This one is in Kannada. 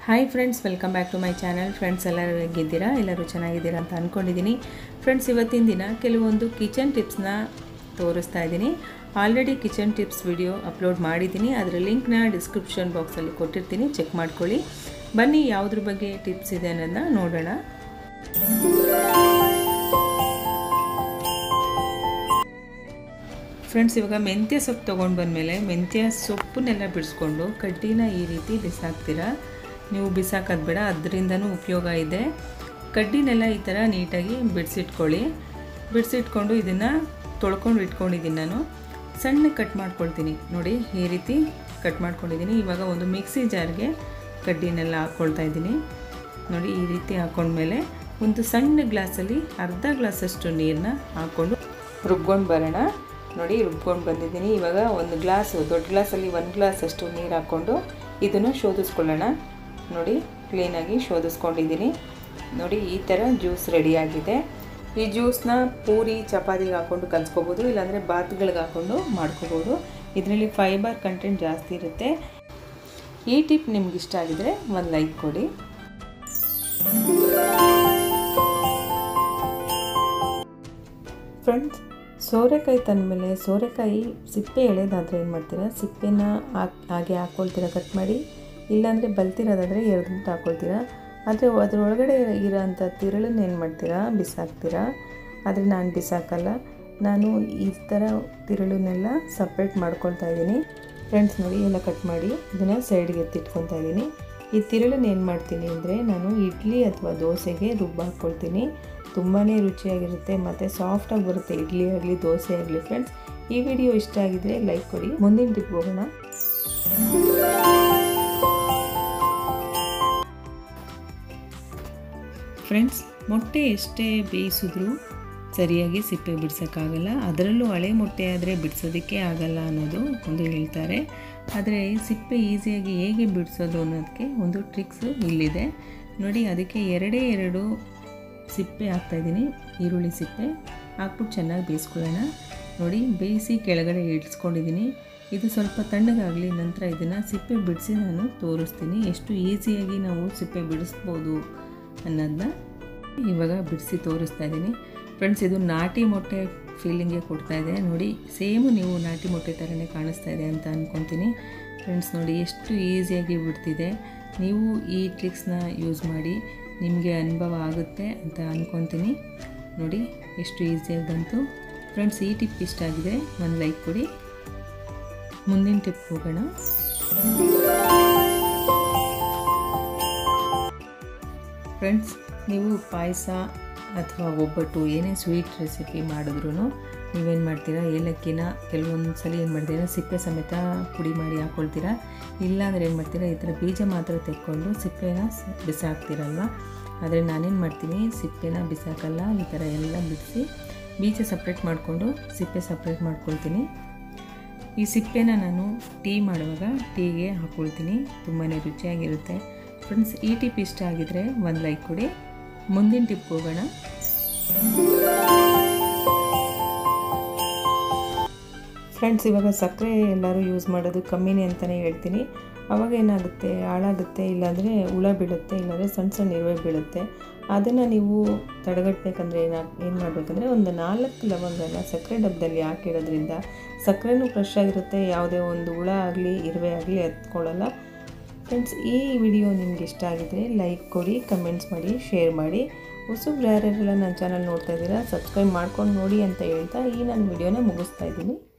Hi friends, welcome back to my channel. Friends, ಎಲ್ಲರೂ ಹೇಗಿದ್ದೀರಾ? ಎಲ್ಲರೂ ಚೆನ್ನಾಗಿದ್ದೀರಾ ಅಂತ ಅಂದ್ಕೊಂಡಿದ್ದೀನಿ. ಫ್ರೆಂಡ್ಸ್, ಇವತ್ತಿನ ದಿನ ಕೆಲವೊಂದು ಕಿಚನ್ ಟಿಪ್ಸ್ನ ತೋರಿಸ್ತಾ ಇದ್ದೀನಿ. Already kitchen tips video upload ಮಾಡಿದ್ದೀನಿ. ಅದರ ಲಿಂಕ್ನ ಡಿಸ್ಕ್ರಿಪ್ಷನ್ ಬಾಕ್ಸಲ್ಲಿ ಕೊಟ್ಟಿರ್ತೀನಿ, ಚೆಕ್ ಮಾಡ್ಕೊಳ್ಳಿ. ಬನ್ನಿ, ಯಾವುದ್ರ ಬಗ್ಗೆ ಟಿಪ್ಸ್ ಇದೆ ಅನ್ನೋದನ್ನ ನೋಡೋಣ. ಫ್ರೆಂಡ್ಸ್, ಇವಾಗ ಮೆಂತ್ಯ ಸೊಪ್ಪು ತೊಗೊಂಡು ಬಂದಮೇಲೆ ಮೆಂತ್ಯ ಸೊಪ್ಪನ್ನೆಲ್ಲ ಬಿಡಿಸ್ಕೊಂಡು ಕಡ್ಡಿನ ಈ ರೀತಿ ಬಿಸಾಕ್ತೀರಾ. ನೀವು ಬಿಸಾಕೋದು ಬೇಡ, ಅದರಿಂದನೂ ಉಪಯೋಗ ಇದೆ. ಕಡ್ಡಿನೆಲ್ಲ ಈ ಥರ ನೀಟಾಗಿ ಬಿಡಿಸಿಟ್ಕೊಂಡು ಇದನ್ನು ತೊಳ್ಕೊಂಡು ಇಟ್ಕೊಂಡಿದ್ದೀನಿ. ನಾನು ಸಣ್ಣ ಕಟ್ ಮಾಡ್ಕೊಳ್ತೀನಿ. ನೋಡಿ, ಈ ರೀತಿ ಕಟ್ ಮಾಡ್ಕೊಂಡಿದ್ದೀನಿ. ಇವಾಗ ಒಂದು ಮಿಕ್ಸಿ ಜಾರ್ಗೆ ಕಡ್ಡಿನೆಲ್ಲ ಹಾಕ್ಕೊಳ್ತಾ ಇದ್ದೀನಿ. ನೋಡಿ, ಈ ರೀತಿ ಹಾಕ್ಕೊಂಡ್ಮೇಲೆ ಒಂದು ಸಣ್ಣ ಗ್ಲಾಸಲ್ಲಿ ಅರ್ಧ ಗ್ಲಾಸಷ್ಟು ನೀರನ್ನ ಹಾಕ್ಕೊಂಡು ರುಬ್ಕೊಂಡು ಬರೋಣ. ನೋಡಿ, ರುಬ್ಕೊಂಡು ಬಂದಿದ್ದೀನಿ. ಇವಾಗ ಒಂದು ಗ್ಲಾಸು, ದೊಡ್ಡ ಗ್ಲಾಸಲ್ಲಿ 1 ಗ್ಲಾಸಷ್ಟು ನೀರು ಹಾಕ್ಕೊಂಡು ಇದನ್ನು ಶೋಧಿಸ್ಕೊಳ್ಳೋಣ. ನೋಡಿ, ಕ್ಲೀನಾಗಿ ಶೋಧಿಸ್ಕೊಂಡಿದ್ದೀನಿ. ನೋಡಿ, ಈ ಥರ ಜ್ಯೂಸ್ ರೆಡಿಯಾಗಿದೆ. ಈ ಜ್ಯೂಸನ್ನ ಪೂರಿ ಚಪಾತಿಗೆ ಹಾಕ್ಕೊಂಡು ಕಲಿಸ್ಕೋಬೋದು, ಇಲ್ಲಾಂದರೆ ಬಾತ್ಗಳಿಗೆ ಹಾಕ್ಕೊಂಡು ಮಾಡ್ಕೋಬೋದು. ಇದರಲ್ಲಿ ಫೈಬರ್ ಕಂಟೆಂಟ್ ಜಾಸ್ತಿ ಇರುತ್ತೆ. ಈ ಟಿಪ್ ನಿಮ್ಗೆ ಇಷ್ಟ ಆಗಿದರೆ ಒಂದು ಲೈಕ್ ಕೊಡಿ. ಫ್ರೆಂಡ್ಸ್, ಸೋರೆಕಾಯಿ ತಂದಮೇಲೆ ಸೋರೆಕಾಯಿ ಸಿಪ್ಪೆ ಎಳೆದಾದರೆ ಏನು ಮಾಡ್ತೀರಾ, ಸಿಪ್ಪೆನ ಹಾಗೆ ಹಾಕ್ಕೊಳ್ತೀರಾ ಕಟ್ ಮಾಡಿ, ಇಲ್ಲಾಂದರೆ ಬಲ್ತಿರೋದಾದರೆ ಎರೆದ್ಬಿಟ್ಟು ಹಾಕ್ಕೊಳ್ತೀರಾ. ಆದರೆ ಅದರೊಳಗಡೆ ಇರೋಂಥ ತಿರುಳನ್ನ ಏನು ಮಾಡ್ತೀರಾ, ಬಿಸಾಕ್ತೀರಾ. ಆದರೆ ನಾನು ಬಿಸಾಕಲ್ಲ. ನಾನು ಈ ಥರ ತಿರುಳನ್ನೆಲ್ಲ ಸಪ್ರೇಟ್ ಮಾಡ್ಕೊಳ್ತಾ ಇದ್ದೀನಿ. ಫ್ರೆಂಡ್ಸ್, ನೋಡಿ, ಎಲ್ಲ ಕಟ್ ಮಾಡಿ ಇದನ್ನು ಸೈಡ್ಗೆ ಎತ್ತಿಟ್ಕೊತಾ ಇದ್ದೀನಿ. ಈ ತಿರುಳನ್ನ ಏನು ಮಾಡ್ತೀನಿ ಅಂದರೆ, ನಾನು ಇಡ್ಲಿ ಅಥವಾ ದೋಸೆಗೆ ರುಬ್ಬ ಹಾಕ್ಕೊಳ್ತೀನಿ. ತುಂಬಾ ರುಚಿಯಾಗಿರುತ್ತೆ ಮತ್ತು ಸಾಫ್ಟಾಗಿ ಬರುತ್ತೆ, ಇಡ್ಲಿ ಆಗಲಿ ದೋಸೆ ಆಗಲಿ. ಫ್ರೆಂಡ್ಸ್, ಈ ವಿಡಿಯೋ ಇಷ್ಟ ಆಗಿದರೆ ಲೈಕ್ ಕೊಡಿ. ಮುಂದಿನ ಟಿಪ್ ಹೋಗೋಣ. ಫ್ರೆಂಡ್ಸ್, ಮೊಟ್ಟೆ ಎಷ್ಟೇ ಬೇಯಿಸಿದ್ರೂ ಸರಿಯಾಗಿ ಸಿಪ್ಪೆ ಬಿಡ್ಸೋಕ್ಕಾಗಲ್ಲ. ಅದರಲ್ಲೂ ಹಳೆ ಮೊಟ್ಟೆ ಆದರೆ ಬಿಡಿಸೋದಕ್ಕೆ ಆಗಲ್ಲ ಅನ್ನೋದು ಒಂದು ಹೇಳ್ತಾರೆ. ಆದರೆ ಸಿಪ್ಪೆ ಈಸಿಯಾಗಿ ಹೇಗೆ ಬಿಡಿಸೋದು ಅನ್ನೋದಕ್ಕೆ ಒಂದು ಟ್ರಿಕ್ಸು ಇಲ್ಲಿದೆ. ನೋಡಿ, ಅದಕ್ಕೆ 2 ಸಿಪ್ಪೆ ಹಾಕ್ತಾಯಿದ್ದೀನಿ. ಈರುಳ್ಳಿ ಸಿಪ್ಪೆ ಹಾಕ್ಬಿಟ್ಟು ಚೆನ್ನಾಗಿ ಬೇಯಿಸ್ಕೊಳ್ಳೋಣ. ನೋಡಿ, ಬೇಯಿಸಿ ಕೆಳಗಡೆ ಇಳಿಸ್ಕೊಂಡಿದ್ದೀನಿ. ಇದು ಸ್ವಲ್ಪ ತಣ್ಣಗಾಗಲಿ, ನಂತರ ಇದನ್ನು ಸಿಪ್ಪೆ ಬಿಡಿಸಿ ನಾನು ತೋರಿಸ್ತೀನಿ ಎಷ್ಟು ಈಸಿಯಾಗಿ ನಾವು ಸಿಪ್ಪೆ ಬಿಡಿಸ್ಬೋದು ಅನ್ನೋದನ್ನ ಇವಾಗ ಬಿಡಿಸಿ ತೋರಿಸ್ತಾ ಇದ್ದೀನಿ. ಫ್ರೆಂಡ್ಸ್, ಇದು ನಾಟಿ ಮೊಟ್ಟೆ ಫೀಲಿಂಗೇ ಕೊಡ್ತಾಯಿದೆ. ನೋಡಿ, ಸೇಮು ನೀವು ನಾಟಿ ಮೊಟ್ಟೆ ಥರನೇ ಕಾಣಿಸ್ತಾ ಇದೆ ಅಂತ ಅಂದ್ಕೊತೀನಿ. ಫ್ರೆಂಡ್ಸ್, ನೋಡಿ ಎಷ್ಟು ಈಸಿಯಾಗಿ ಬಿಡ್ತಿದೆ. ನೀವು ಈ ಟ್ರಿಕ್ಸ್ನ ಯೂಸ್ ಮಾಡಿ, ನಿಮಗೆ ಅನುಭವ ಆಗುತ್ತೆ ಅಂತ ಅಂದ್ಕೊತೀನಿ. ನೋಡಿ, ಎಷ್ಟು ಈಸಿಯಾಗಿ ಬಂತು. ಫ್ರೆಂಡ್ಸ್, ಈ ಟಿಪ್ ಇಷ್ಟ ಆಗಿದೆ ಒಂದು ಲೈಕ್ ಕೊಡಿ. ಮುಂದಿನ ಟಿಪ್ ಹೋಗೋಣ. ಫ್ರೆಂಡ್ಸ್, ನೀವು ಪಾಯಸ ಅಥವಾ ಒಬ್ಬಟ್ಟು ಏನೇ ಸ್ವೀಟ್ ರೆಸಿಪಿ ಮಾಡಿದ್ರೂ ನೀವೇನು ಮಾಡ್ತೀರಾ, ಏಲಕ್ಕಿನ ಕೆಲವೊಂದು ಸಲ ಏನು ಮಾಡ್ತೀರಾ, ಸಿಪ್ಪೆ ಸಮೇತ ಪುಡಿ ಮಾಡಿ ಹಾಕ್ಕೊಳ್ತೀರಾ. ಇಲ್ಲಾಂದರೆ ಏನು ಮಾಡ್ತೀರಾ, ಈ ಥರ ಬೀಜ ಮಾತ್ರ ತೆಕ್ಕೊಂಡು ಸಿಪ್ಪೆನ ಬಿಸಾಕ್ತೀರಲ್ವ. ಆದರೆ ನಾನೇನು ಮಾಡ್ತೀನಿ, ಸಿಪ್ಪೆನ ಬಿಸಾಕಲ್ಲ. ಈ ಥರ ಎಲ್ಲ ಬಿಡಿಸಿ ಬೀಜ ಸಪ್ರೇಟ್ ಮಾಡಿಕೊಂಡು ಸಿಪ್ಪೆ ಸಪ್ರೇಟ್ ಮಾಡ್ಕೊಳ್ತೀನಿ. ಈ ಸಿಪ್ಪೆನ ನಾನು ಟೀ ಮಾಡುವಾಗ ಟೀಗೆ ಹಾಕ್ಕೊಳ್ತೀನಿ. ತುಂಬಾ ರುಚಿಯಾಗಿರುತ್ತೆ. ಫ್ರೆಂಡ್ಸ್, ಈ ಟಿಪ್ ಇಷ್ಟ ಆಗಿದರೆ ಒಂದು ಲೈಕ್ ಕೊಡಿ. ಮುಂದಿನ ಟಿಪ್ ಹೋಗೋಣ. ಫ್ರೆಂಡ್ಸ್, ಇವಾಗ ಸಕ್ಕರೆ ಎಲ್ಲರೂ ಯೂಸ್ ಮಾಡೋದು ಕಮ್ಮಿನೇ ಅಂತಲೇ ಹೇಳ್ತೀನಿ. ಆವಾಗ ಏನಾಗುತ್ತೆ, ಹಾಳಾಗುತ್ತೆ, ಇಲ್ಲಾಂದರೆ ಹುಳ ಬೀಳುತ್ತೆ, ಇಲ್ಲಾಂದರೆ ಸಣ್ಣ ಇರುವೆ ಬೀಳುತ್ತೆ. ಅದನ್ನು ನೀವು ತಡೆಗಟ್ಟಬೇಕಂದ್ರೆ ಏನು ಮಾಡಬೇಕಂದ್ರೆ, ಒಂದು 4 ಲವಂಗನ ಸಕ್ಕರೆ ಡಬ್ಬದಲ್ಲಿ ಹಾಕಿಡೋದ್ರಿಂದ ಸಕ್ಕರೆನೂ ಫ್ರೆಶ್ ಆಗಿರುತ್ತೆ, ಯಾವುದೇ ಒಂದು ಹುಳ ಆಗಲಿ ಇರುವೆ ಆಗಲಿ ಹತ್ಕೊಳ್ಳಲ್ಲ. ಫ್ರೆಂಡ್ಸ್, ಈ ವಿಡಿಯೋ ನಿಮ್ಗೆ ಇಷ್ಟ ಆಗಿದರೆ ಲೈಕ್ ಕೊಡಿ, ಕಮೆಂಟ್ಸ್ ಮಾಡಿ, ಶೇರ್ ಮಾಡಿ. ಹೊಸಬ್ರು ಯಾರ್ಯಾರೆಲ್ಲ ನನ್ನ ಚಾನಲ್ ನೋಡ್ತಾ ಇದ್ದೀರಾ, ಸಬ್ಸ್ಕ್ರೈಬ್ ಮಾಡ್ಕೊಂಡು ನೋಡಿ ಅಂತ ಹೇಳ್ತಾ ಈ ನನ್ನ ವಿಡಿಯೋನ ಮುಗಿಸ್ತಾ ಇದ್ದೀನಿ.